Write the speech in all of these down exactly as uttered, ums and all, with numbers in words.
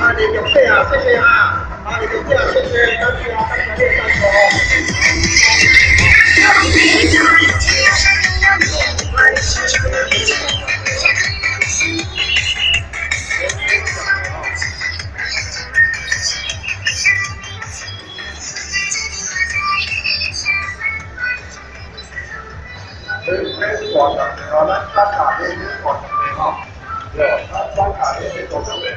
啊，李永佩啊，谢谢啊，啊，李永佩啊，谢谢，感谢啊，感谢大家。这这广场的哦，咱三卡这是广场的哈，对，咱三卡这是广场的。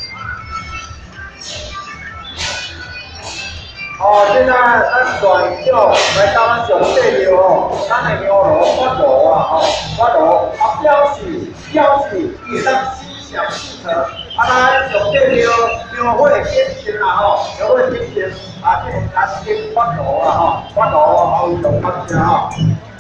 哦，现在咱转叫来到咱上底了哦，咱的牛肉发炉啊，吼，发炉啊，表示表示伊会当心想事成，啊，咱上底了，牛会点心啦吼，牛会点心啊，这咱先发炉啊吼，发炉后就感谢吼。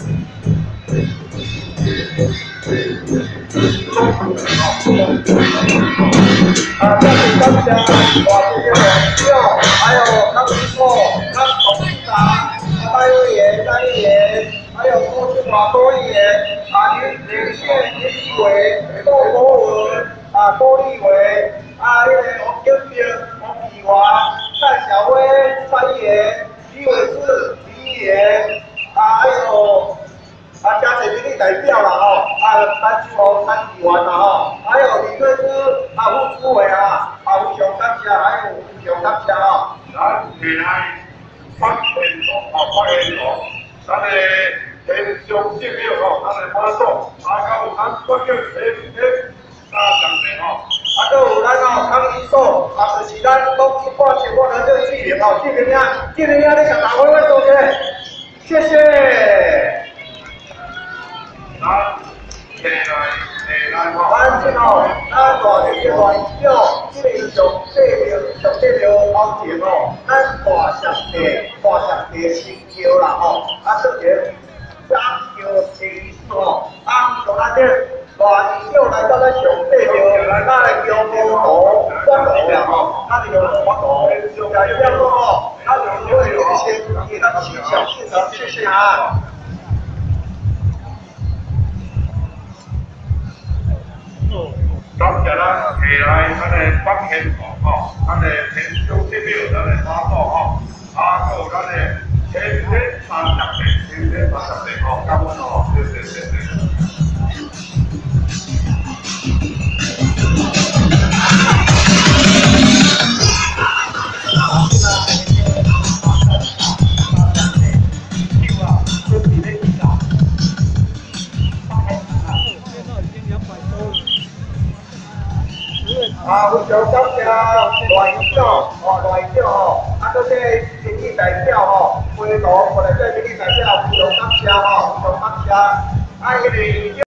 啊，这是感谢哇，这些网友，还有康师傅、康董事长、啊戴委员、戴议员，还有郭俊华郭议员，啊林林县林立委、郭国文，啊郭立伟，啊那个王金平、王启华、蔡小薇、蔡议员、李伟志、李议员，啊还有。啊，加侪民意代表啦吼，啊，陈志宏参议员啦吼，还有李瑞芝啊，副主委啊，啊，非常感谢，还有非常感谢吼。咱未来发现哦，发现哦，咱的天上寺庙吼，咱的马祖，啊，到有咱国境诶诶啊，上面吼，啊，搁有咱哦康医所，啊，就是咱讲一半千万的这个纪念哦，纪念呀，纪念呀，你向大会会同学，谢谢。咱下来下来吼，咱即吼，咱大日嘅元宵，即个上帝庙上帝庙后前吼，咱大石地大石地神桥啦吼，啊，做个三桥祭吼，啊，从咱这大元宵来到咱上帝庙，咱来叫佛陀发炉啦吼，咱就叫佛陀，加油要做吼，咱就会有一些给咱心想事成，谢谢啊。感谢咱下来咱的北天堂吼，咱的天上寺庙，咱的马祖吼，啊，还有咱的天天三十地，天天三十地吼，感恩吼，谢谢谢谢。啊，非常感谢赖院长，哦，赖院长吼，啊，搁这民意代表吼，陪同我哋这民意代表非常感谢吼，非常感谢，啊，因为。